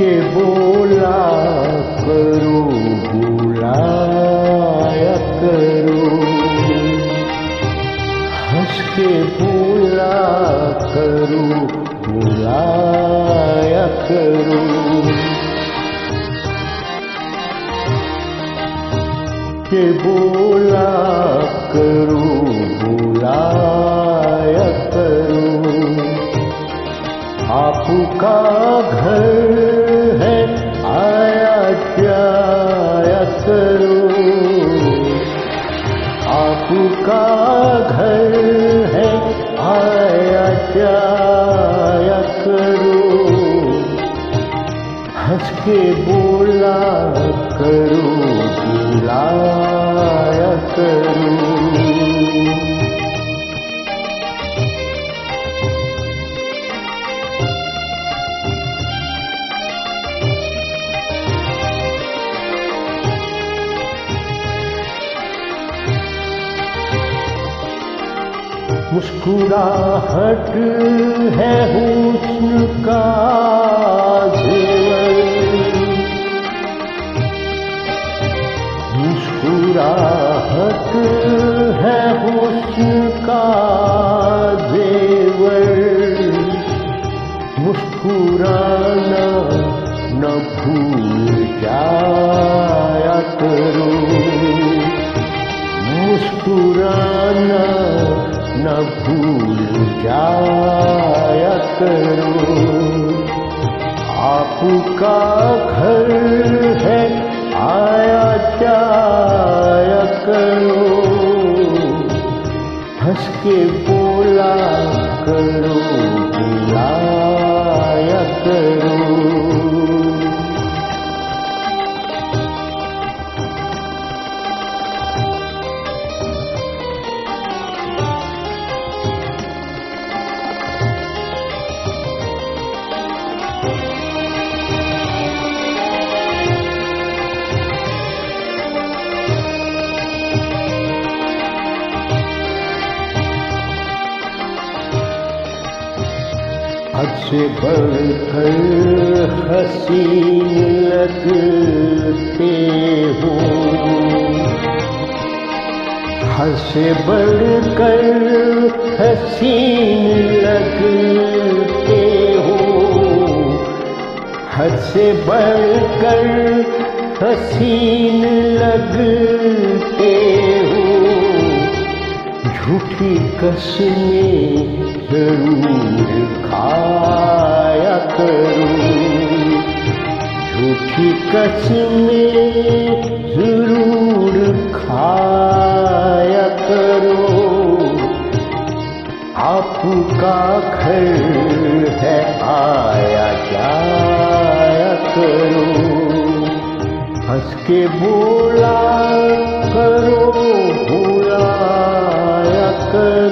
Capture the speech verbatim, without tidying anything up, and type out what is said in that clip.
के बोला करो बुलाया करो, हंस के बोला करो बुलाया करो। के बोला करो बुलाया करो, आपका घर है आया जाया करो, आपका घर है आया जाया करो, हंस के बोला करो बुलाया करो। मुस्कुराहट है हुस्न का जेवर, मुस्कुराहट है हुस्न का जेवर, मुस्कुराना न भूल जाया करो, मुस्कुराना न भूल जाया करो, आपका घर है आया जाया करो, हंस के बोला करो बुलाया करो। हद से बढ़कर हसीन लगते हो, हद से बढ़कर हसीन लगते हो, हद से बढ़कर हसीन लगते हो, झूठी कसमें जरूर खाया करो, झूठी कसमें जरूर खाया करो, आपका घर है आया जाया करो, हंस के बोला करो बुलाया करो।